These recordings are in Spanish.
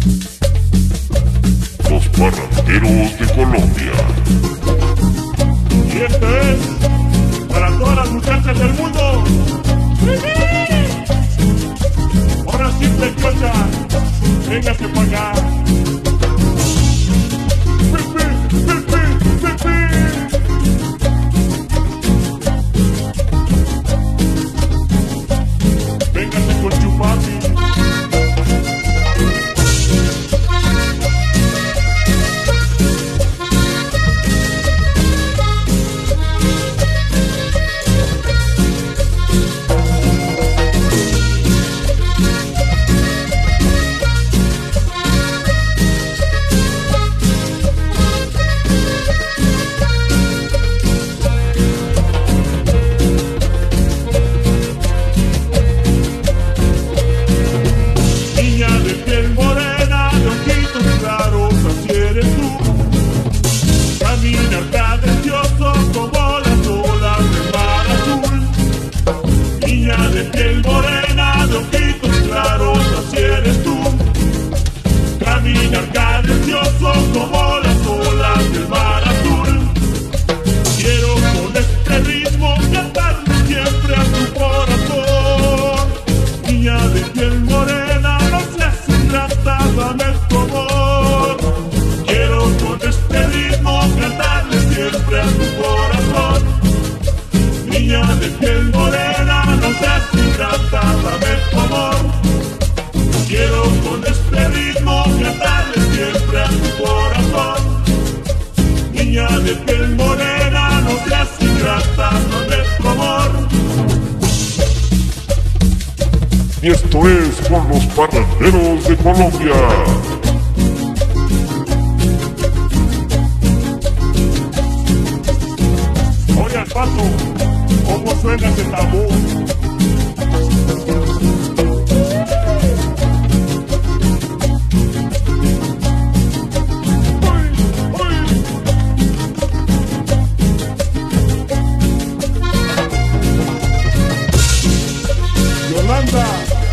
Los parranderos de Colombia. Y esto es para todas las muchachas del mundo. Ahora sí, preciosa, véngase para acá. Véngase con Chupati. De piel morena, de ojitos claros, así eres tú. Caminar cadencioso como las olas del mar azul. Quiero con este ritmo cantarle siempre a tu corazón. Niña de piel morena, no seas ingrata, dame tu amor. Quiero con este ritmo cantarle siempre a tu corazón. Niña de piel morena, no seas ingrata, dame tu amor. Quiero con este ritmo cantarle siempre a tu corazón. Niña de piel morena, no seas ingrata, dame tu amor. Y esto es con los parranderos de Colombia. Oye, al paso, ¿cómo suena ese tambor? Yolanda,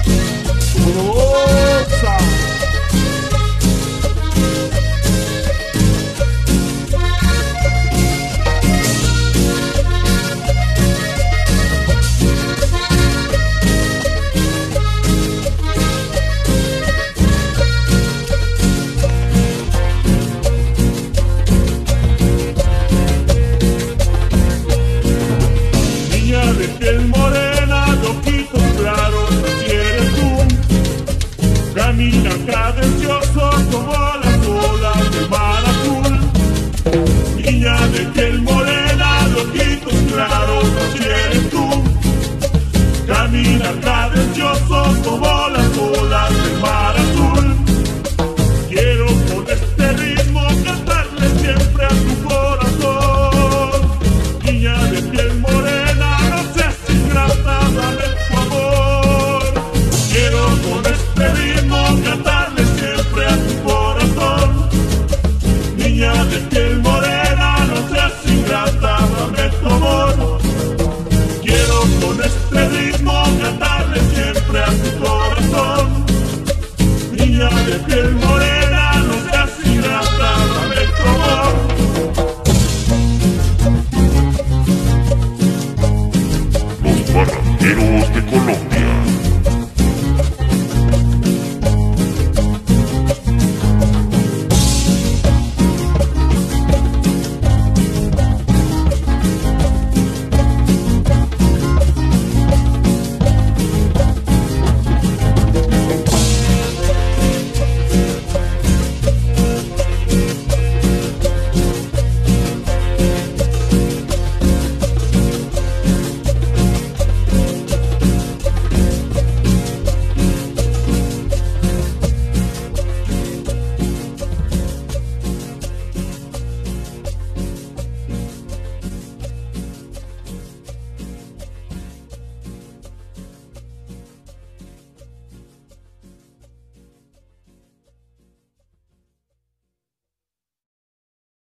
Rosa. Niña de piel morena, de ojitos claros, así eres tú. Camina cadencioso como las olas del mar azul. Niña de piel morena, de ojitos claros, así eres tú. Camina cadencioso como las olas del mar azul. Quiero con este ritmo cantarle siempre a tu corazón. Niña de piel morena, no seas ingrata, dame tu amor. Quiero con este ritmo cantarle siempre a tu corazón. Niña de piel morena, no seas ingrata, dame tu amor. Quiero con este ritmo cantarle siempre a tu corazón. Niña de piel morena, no seas ingrata, dame tu amor. Los parranderos de Colombia.